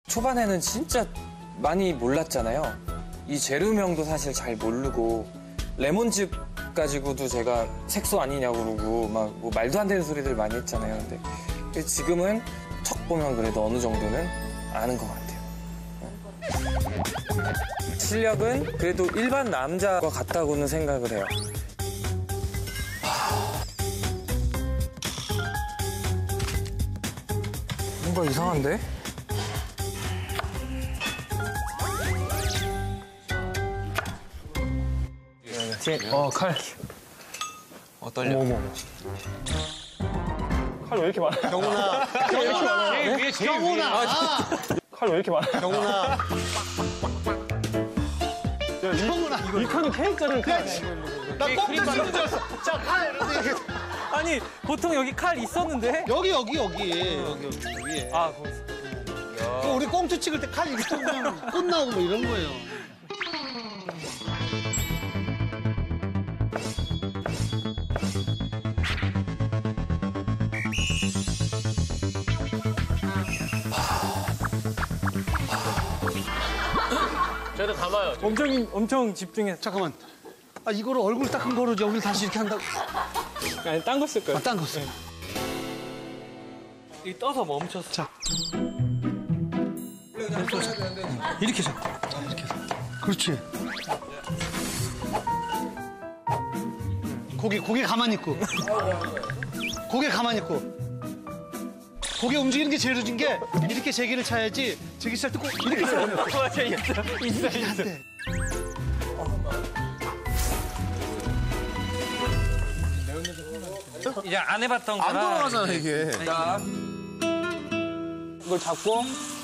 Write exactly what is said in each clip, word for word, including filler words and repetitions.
초반에는 진짜 많이 몰랐잖아요. 이 재료명도 사실 잘 모르고 레몬즙 가지고도 제가 색소 아니냐고 그러고 막 뭐 말도 안 되는 소리들 많이 했잖아요. 근데 지금은 척 보면 그래도 어느 정도는 아는 것 같아요. 실력은 그래도 일반 남자와 같다고는 생각을 해요. 뭔가 이상한데? 어, 칼. 어, 떨려. 어머, 어머. 칼 왜 이렇게 많아요? 경훈아, 경훈아, 위에 제일 위에. 경훈아. 칼 왜 이렇게 많아요? 경훈아. 경훈아. 이 칼은 K자를 칼. 나 꼼짝 쓰는 줄 알았어. 자, 칼. 이렇게. 아니, 보통 여기 칼 있었는데? 여기, 여기, 여기. 여기, 여기, 위에. 아, 거기 있어. 그 우리 꽁트 찍을 때 칼 이렇게 뚫으면 끝나고 뭐 이런 거예요. 저도 감아요. 엄청, 엄청 집중해서. 잠깐만. 아, 이거를 얼굴 닦은 거로 여기를 다시 이렇게 한다고? 아니, 딴 거 쓸 거예요. 아, 딴 거 써. 이 떠서 멈췄어. 자. 이렇게 해서. 이렇게 해서. 그렇지. 고개, 고개 가만히 있고. 고개 가만히 있고. 고개 움직이는 게 제일 늦은 게 이렇게 제기를 차야지 제기 시작 듣고 이렇게 쳐야 돼요. 맞아, 있어. 있어, 이렇게 안 있어. 돼. 이제 안 해봤던 거라. 안 돌아가잖아, 이게. 자, 이걸 잡고.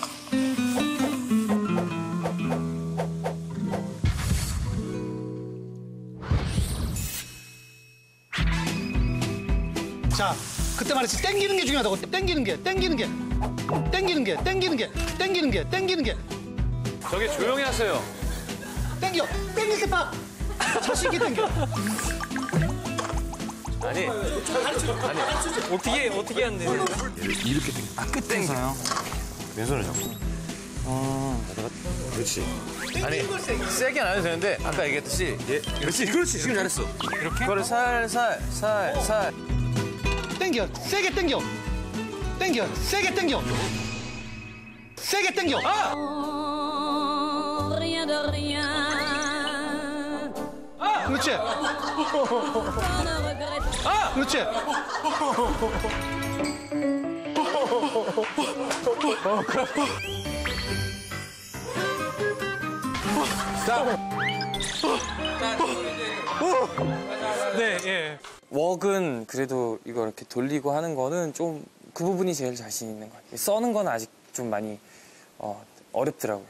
자, 그때 말했지. 땡기는 게 중요하다고. 땡기는 게, 땡기는 게. 땡기는 게, 땡기는 게, 땡기는 게, 땡기는 게. 저기 조용히 하세요. 땡겨. 땡길 때 팍. 자신 있게 땡겨. 아니, 어떻게, 어떻게 하는데? 이렇게 땡. 아, 끝 땡겨요. 왼손을 잡고. 아. 그렇지. 아니, 세게 안 해도 되는데, 아까 얘기했듯이. 예. 그렇지, 그렇지. 지금 잘했어. 이렇게? 그거를 살살, 살살. 땡겨. 세게 땡겨. 땡겨. 세게 땡겨. 세게 땡겨. 아! Rien de rien. 그렇지. On ne regrette 아! 그렇지. 네, 예. 웍은 그래도 이거 이렇게 돌리고 하는 거는 좀 그 부분이 제일 자신 있는 것 같아요. 써는 건 아직 좀 많이 어, 어렵더라고요.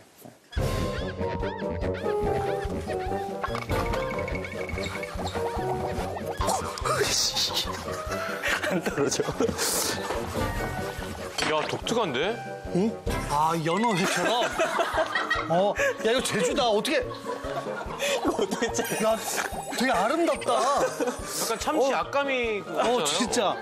안 떨어져. 야, 독특한데? 응? 아, 연어회처럼? 어, 야, 이거 제주다. 어떻게. 야, 되게 아름답다. 약간 참치 약감이 어, 같잖아요. 진짜.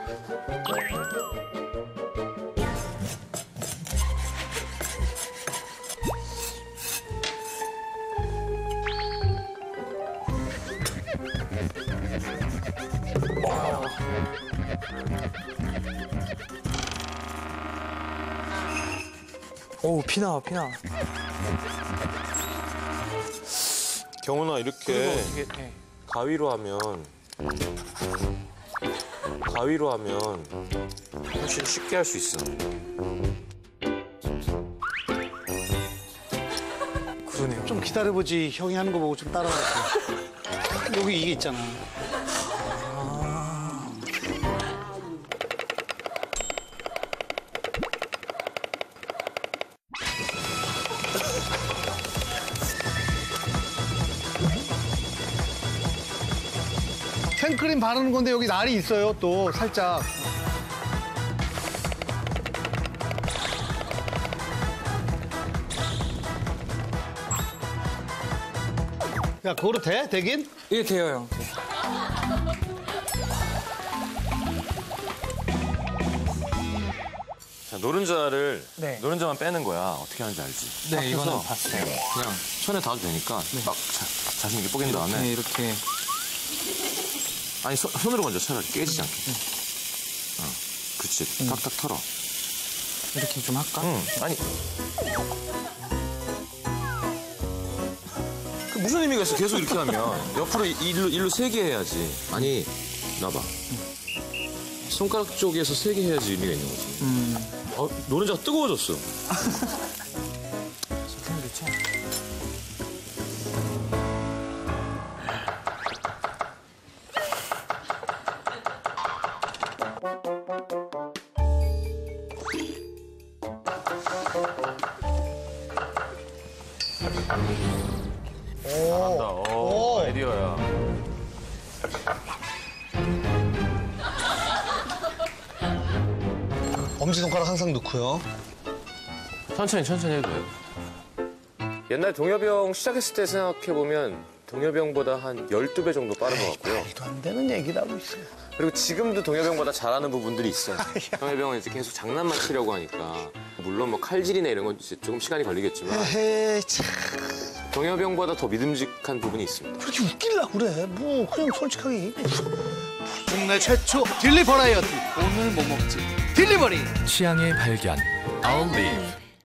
오, 피나, 피나. 경훈아, 이렇게 이게, 예. 가위로 하면 가위로 하면 훨씬 쉽게 할 수 있어. 그러네요. 좀 기다려보지. 형이 하는 거 보고 좀 따라갈게. 여기 이게 있잖아. 생크림 바르는 건데 여기 날이 있어요, 또 살짝. 야, 그거로 돼? 되긴? 예, 돼요, 형. 자, 노른자를 네. 노른자만 빼는 거야. 어떻게 하는지 알지? 네, 딱 이거는 해서 봤어요. 그냥 손에 닿아도 되니까 딱 자, 자신 있게 뽀갠 다음에 네, 이렇게. 아니 손, 손으로 먼저 차라리 깨지지 않게. 어, 그렇지. 탁탁 털어. 이렇게 좀 할까? 응. 아니. 그 무슨 의미가 있어? 계속 이렇게 하면 옆으로 이- 일로 일로 세 개 해야지. 아니 나봐. 손가락 쪽에서 세 개 해야지 의미가 있는 거지. 음. 어, 노른자가 뜨거워졌어. 그냥 그렇죠. 잘한다. 오, 아이디어야. 엄지손가락 항상 넣고요. 천천히 천천히 해도 돼요. 옛날 동엽이 형 시작했을 때 생각해보면 동엽이 형보다 한 열두 배 정도 빠른 것 같고요. 말도 안 되는 얘기를 하고 있어요. 그리고 지금도 동엽이 형보다 잘하는 부분들이 있어요. 동엽이 형은 이제 계속 장난만 치려고 하니까 물론 뭐 칼질이나 이런 건 이제 조금 시간이 걸리겠지만 에이, 참. 동엽이 형보다 더 믿음직한 부분이 있습니다. 그렇게 웃기려고 그래. 뭐, 그냥 솔직하게 얘기해. 국내 최초 딜리 버라이어티. 오늘 뭐 먹지? 딜리버리. 취향의 발견. I'll live.